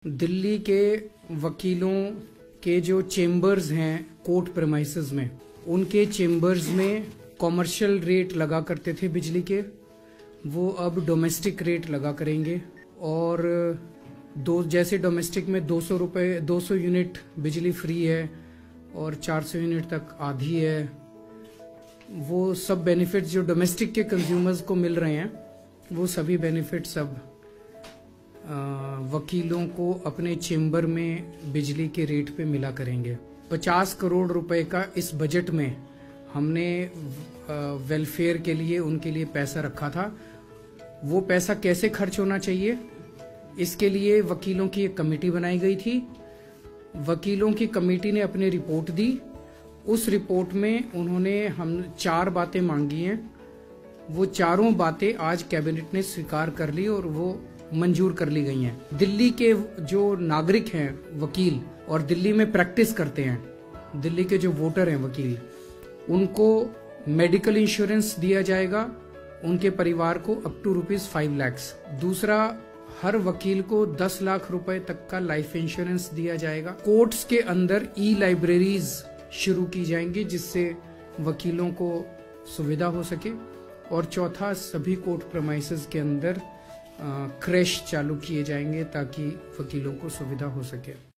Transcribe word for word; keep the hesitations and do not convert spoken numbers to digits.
दिल्ली के वकीलों के जो चेम्बर्स हैं कोर्ट प्रेमाइसेस में, उनके चेम्बर्स में कॉमर्शियल रेट लगा करते थे बिजली के, वो अब डोमेस्टिक रेट लगा करेंगे। और दो जैसे डोमेस्टिक में दो सौ रुपये दो सौ यूनिट बिजली फ्री है और चार सौ यूनिट तक आधी है, वो सब बेनिफिट्स जो डोमेस्टिक के कंज्यूमर्स को मिल रहे हैं वो सभी बेनिफिट्स अब वकीलों को अपने चेम्बर में बिजली के रेट पे मिला करेंगे। पचास करोड़ रुपए का इस बजट में हमने वेलफेयर के लिए उनके लिए पैसा रखा था। वो पैसा कैसे खर्च होना चाहिए, इसके लिए वकीलों की एक कमेटी बनाई गई थी। वकीलों की कमेटी ने अपनी रिपोर्ट दी। उस रिपोर्ट में उन्होंने हम चार बातें मांगी हैं। वो चारों बातें आज कैबिनेट ने स्वीकार कर ली और वो मंजूर कर ली गई हैं। दिल्ली के जो नागरिक हैं वकील और दिल्ली में प्रैक्टिस करते हैं, दिल्ली के जो वोटर हैं वकील, उनको मेडिकल इंश्योरेंस दिया जाएगा, उनके परिवार को up to rupees five lakhs. दूसरा, हर वकील को दस लाख रुपए तक का लाइफ इंश्योरेंस दिया जाएगा। कोर्ट्स के अंदर ई लाइब्रेरीज शुरू की जाएंगी जिससे वकीलों को सुविधा हो सके। और चौथा, सभी कोर्ट प्रेमाइसेस के अंदर क्रैश चालू किए जाएंगे ताकि वकीलों को सुविधा हो सके।